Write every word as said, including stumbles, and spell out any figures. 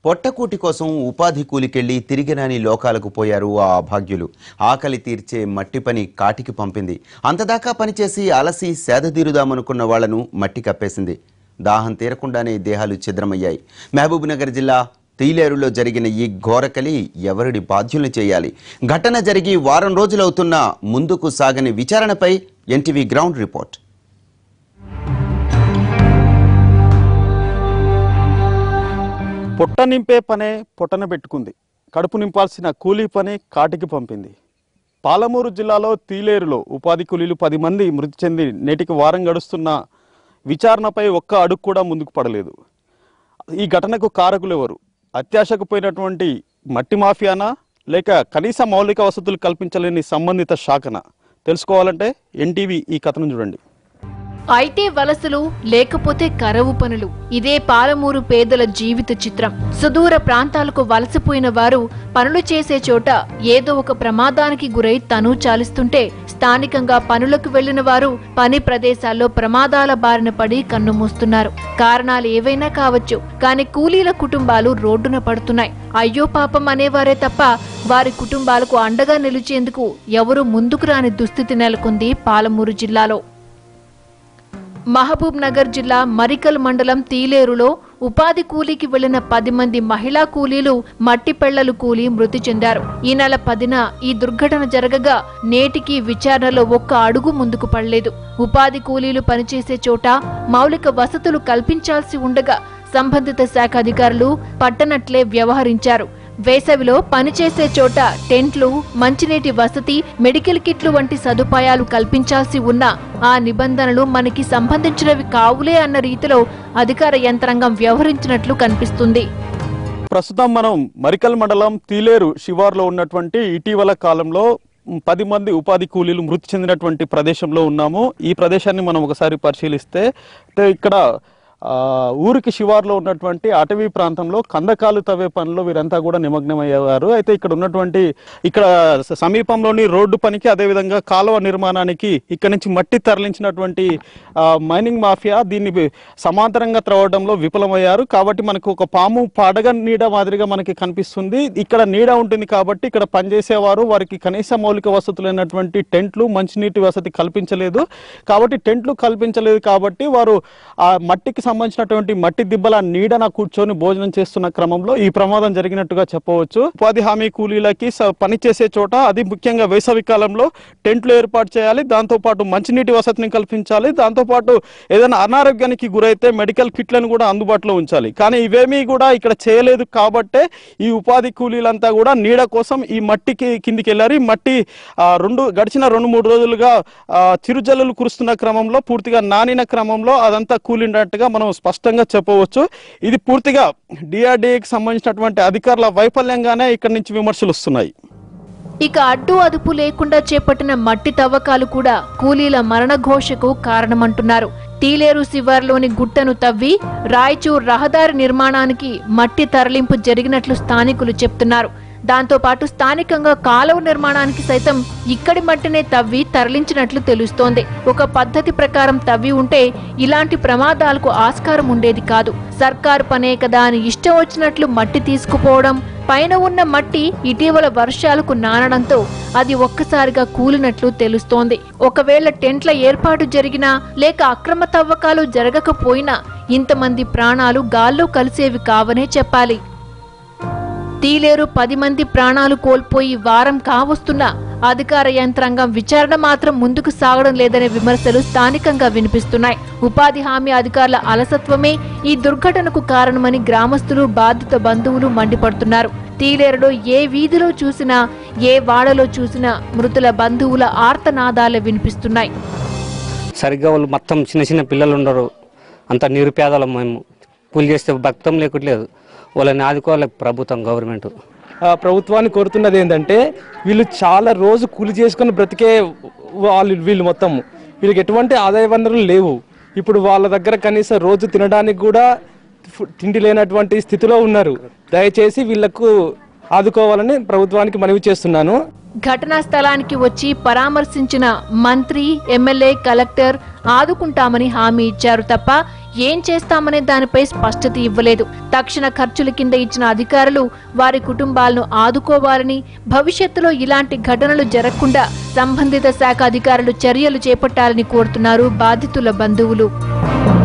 పొట్టకూటి కోసం ఉపాధి కూలికెళ్లి తిరిగి రాని లోకాలకు పోయారు ఆ అభాగ్యులు. ఆకలి తీర్చే మట్టి పని కాటికి పంపింది. అంతదాకా పనిచేసి అలసి సేదతీరుదామనుకున్న వాళ్లను మట్టి కప్పేసింది. దాహం తీరకుండానే దేహాలు ఛిద్రమయ్యాయి. మహబూబ్ నగర్ జిల్లా తీలేరులో జరిగిన ఈ ఘోరకలి ఎవరిని బాధ్యుల్ని చేయాలి? ఘటన జరిగి వారం రోజులవుతున్నా ముందుకు సాగని విచారణపై ఎన్టీవీ గ్రౌండ్ రిపోర్ట్. పొట్ట నింపే పనే పొట్టన పెట్టుకుంది. కడుపు నింపాల్సిన కూలీ పని కాటికి పంపింది. పాలమూరు జిల్లాలో తీలేరులో ఉపాధి కూలీలు పది మంది మృతి చెంది నేటికి వారం గడుస్తున్న విచారణపై ఒక్క అడుగు కూడా ముందుకు పడలేదు. ఈ ఘటనకు కారకులు ఎవరు? అత్యాశకు పోయినటువంటి మట్టి మాఫియానా, లేక కనీస మౌలిక వసతులు కల్పించలేని సంబంధిత శాఖనా? తెలుసుకోవాలంటే ఎన్టీవీ ఈ కథను చూడండి. అయితే వలసలు, లేకపోతే కరవు పనులు, ఇదే పాలమూరు పేదల జీవిత చిత్రం. సుదూర ప్రాంతాలకు వలసపోయిన వారు పనులు చేసే చోట ఏదో ఒక ప్రమాదానికి గురై తను చాలిస్తుంటే, స్థానికంగా పనులకు వెళ్లిన వారు పని ప్రదేశాల్లో ప్రమాదాల బారిన పడి కన్నుమూస్తున్నారు. కారణాలు ఏవైనా కావచ్చు, కానీ కూలీల కుటుంబాలు రోడ్డున పడుతున్నాయి. అయ్యో పాపం అనేవారే తప్ప వారి కుటుంబాలకు అండగా నిలిచేందుకు ఎవరూ ముందుకు రాని దుస్థితి నెలకొంది పాలమూరు జిల్లాలో. మహబూబ్ నగర్ జిల్లా మరికల్ మండలం తీలేరులో ఉపాధి కూలీకి వెళ్లిన పది మంది మహిళా కూలీలు మట్టి పెళ్లలు కూలీ మృతి చెందారు. ఈ నెల పదిన ఈ దుర్ఘటన జరగగా నేటికి విచారణలో ఒక్క అడుగు ముందుకు పడలేదు. ఉపాధి కూలీలు పనిచేసే చోట మౌలిక వసతులు కల్పించాల్సి ఉండగా సంబంధిత శాఖ అధికారులు పట్టనట్లే వ్యవహరించారు. వేసవిలో పనిచేసే చోట టెంట్లు, మంచినీటి వసతి, మెడికల్ కిట్లు వంటి సదుపాయాలు కల్పించాల్సి ఉన్న ఆ నిబంధనలు మనకి సంబంధించినవి కావులే అన్న రీతిలో అధికార యంత్రాంగం వ్యవహరించినట్లు కనిపిస్తుంది. ప్రస్తుతం మనం మరికల్ మండలం తీలేరు శివార్లో ఉన్నటువంటి ఇటీవల కాలంలో పది మంది ఉపాధి కూలీలు మృతి చెందినటువంటి ప్రదేశంలో ఉన్నాము. ఈ ప్రదేశాన్ని మనం ఒకసారి పరిశీలిస్తే ఇక్కడ ఊరికి శివార్లో ఉన్నటువంటి అటవీ ప్రాంతంలో కందకాలు తవ్వే పనిలో వీరంతా కూడా నిమగ్నమయ్యేవారు. అయితే ఇక్కడ ఉన్నటువంటి ఇక్కడ సమీపంలోని రోడ్డు పనికి, అదేవిధంగా కాలువ నిర్మాణానికి ఇక్కడ నుంచి మట్టి తరలించినటువంటి మైనింగ్ మాఫియా దీన్ని సమాంతరంగా త్రవ్వడంలో విఫలమయ్యారు. కాబట్టి మనకు ఒక పాము పడగ నీడ మాదిరిగా మనకి కనిపిస్తుంది. ఇక్కడ నీడ ఉంటుంది కాబట్టి ఇక్కడ పనిచేసేవారు వారికి కనీస మౌలిక వసతులైనటువంటి టెంట్లు, మంచినీటి వసతి కల్పించలేదు. కాబట్టి టెంట్లు కల్పించలేదు కాబట్టి వారు ఆ మట్టికి సంబంధించినటువంటి మట్టి దిబ్బల నీడన కూర్చొని భోజనం చేస్తున్న క్రమంలో ఈ ప్రమాదం జరిగినట్టుగా చెప్పవచ్చు. ఉపాధి హామీ కూలీలకి పనిచేసే చోట, అది ముఖ్యంగా వేసవి కాలంలో టెంట్లు ఏర్పాటు చేయాలి, దాంతోపాటు మంచినీటి వసతిని కల్పించాలి, దాంతోపాటు ఏదైనా అనారోగ్యానికి గురైతే మెడికల్ కిట్లను కూడా అందుబాటులో ఉంచాలి. కానీ ఇవేమీ కూడా ఇక్కడ చేయలేదు. కాబట్టే ఈ ఉపాధి కూలీలంతా కూడా నీడ కోసం ఈ మట్టికి కిందికి వెళ్ళారు. ఈ మట్టి రెండు గడిచిన రెండు మూడు రోజులుగా చిరుజల్లులు కురుస్తున్న క్రమంలో, పూర్తిగా నానిన క్రమంలో అదంతా కూలినట్టుగా మనం స్పష్టంగా చెప్పవచ్చు. ఇది పూర్తిగా డిఆర్డీఏకి సంబంధించినటువంటి అధికారుల వైఫల్యంగానే ఇక్కడి నుంచి విమర్శలు వస్తున్నాయి. ఇక అడ్డు అదుపు లేకుండా చేపట్టిన మట్టి తవ్వకాలు కూడా కూలీల మరణ ఘోషకు కారణమంటున్నారు. తీలేరు శివార్లోని గుట్టను తవ్వి రాయచూర్ రహదారి నిర్మాణానికి మట్టి తరలింపు జరిగినట్లు స్థానికులు చెప్తున్నారు. దాంతో పాటు స్థానికంగా కాలువ నిర్మాణానికి సైతం ఇక్కడి మట్టినే తవ్వి తరలించినట్లు తెలుస్తోంది. ఒక పద్ధతి ప్రకారం తవ్వి ఉంటే ఇలాంటి ప్రమాదాలకు ఆస్కారం ఉండేది కాదు. సర్కారు పనే కదా అని ఇష్టం వచ్చినట్లు మట్టి తీసుకుపోవడం, పైన ఉన్న మట్టి ఇటీవల వర్షాలకు నానడంతో అది ఒక్కసారిగా కూలినట్లు తెలుస్తోంది. ఒకవేళ టెంట్ల ఏర్పాటు జరిగినా, లేక అక్రమ తవ్వకాలు జరగకపోయినా ఇంతమంది ప్రాణాలు గాల్లో కలిసేవి కావనే చెప్పాలి. తీలేరు పది మంది ప్రాణాలు కోల్పోయి వారం కావస్తున్నా అధికార యంత్రాంగం విచారణ మాత్రం ముందుకు సాగడం లేదనే విమర్శలు స్థానికంగా వినిపిస్తున్నాయి. ఉపాధి హామీ అధికారుల అలసత్వమే ఈ దుర్ఘటనకు కారణమని గ్రామస్తులు, బాధిత బంధువులు మండిపడుతున్నారు. తీలేరులో ఏ వీధిలో చూసినా, ఏ వాడలో చూసినా మృతుల బంధువుల ఆర్తనాదాలు వినిపిస్తున్నాయి. సరిగ్గా వాళ్ళు మొత్తం చిన్న చిన్న పిల్లలు ఉండరు, అంత నిరుపేదలం. మేము కూలి చేస్తే భక్తం లేకట్లేదు. వాళ్ళని ఆదుకోవాలి ప్రభుత్వం, గవర్నమెంట్. ప్రభుత్వాన్ని కోరుతున్నది ఏంటంటే, వీళ్ళు చాలా రోజు కూలి చేసుకుని బ్రతికే వాళ్ళు, వీళ్ళు మొత్తం వీళ్ళకి ఎటువంటి ఆదాయ వనరులు లేవు. ఇప్పుడు వాళ్ళ దగ్గర కనీసం రోజు తినడానికి కూడా తిండి లేనటువంటి స్థితిలో ఉన్నారు. దయచేసి వీళ్లకు ఆదుకోవాలని ప్రభుత్వానికి మనవి చేస్తున్నాను. ఘటనా స్థలానికి వచ్చి పరామర్శించిన మంత్రి, ఎమ్మెల్యే, కలెక్టర్ ఆదుకుంటామని హామీ ఇచ్చారు తప్ప ఏం చేస్తామనే దానిపై స్పష్టత ఇవ్వలేదు. తక్షణ ఖర్చుల కింద ఇచ్చిన అధికారులు వారి కుటుంబాలను ఆదుకోవాలని, భవిష్యత్తులో ఇలాంటి ఘటనలు జరగకుండా సంబంధిత శాఖ అధికారులు చర్యలు చేపట్టాలని కోరుతున్నారు బాధితుల బంధువులు.